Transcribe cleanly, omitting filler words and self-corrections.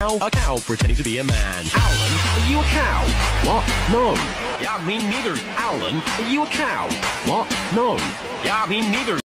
A cow pretending to be a man. Alan, are you a cow? What? No. Yeah, me neither. Alan, are you a cow? What? No. Yeah, me neither.